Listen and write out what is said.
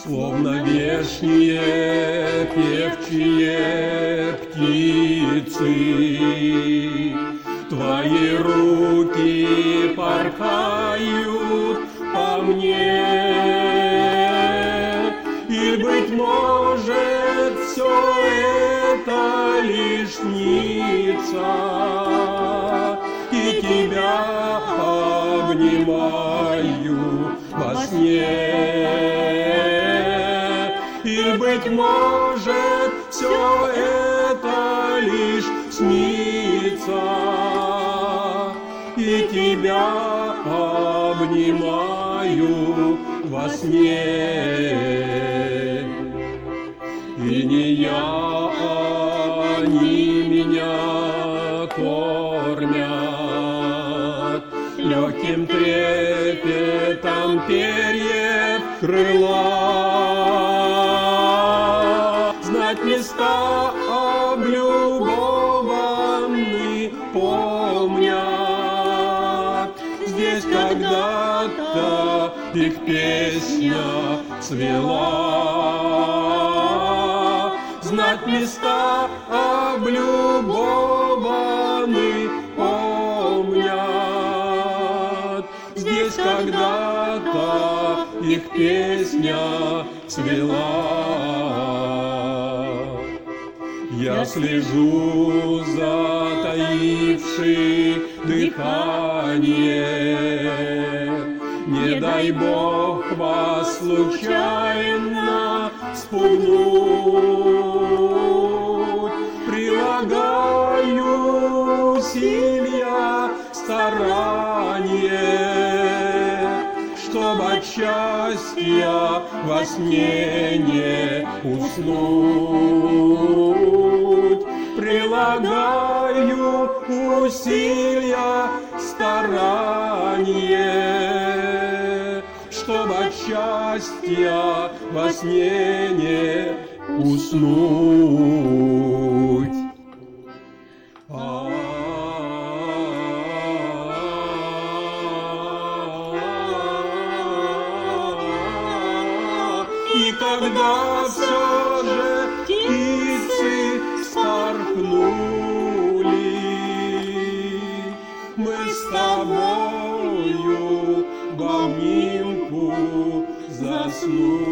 Словно вешние певчие птицы, твои руки порхают по мне. И, быть может, все это лишь снится, и тебя обнимаю во сне. И, быть может, все это лишь снится, и тебя обнимаю во сне. И не я, они меня кормят легким трепетом перьев крыла. Знать места облюбованы помнят, здесь когда-то их песня цвела. Знать места облюбованы помнят, здесь когда-то их песня цвела. Я слежу, затаивши дыхание, не дай Бог вас случайно спугнуть. Прилагаю усилия, старания, чтоб от счастья во сне не уснуть. Прилагаю усилия, старания, чтоб от счастья во сне не уснуть. И когда все же птицы вспорхнули, мы с тобою в обнимку заснули.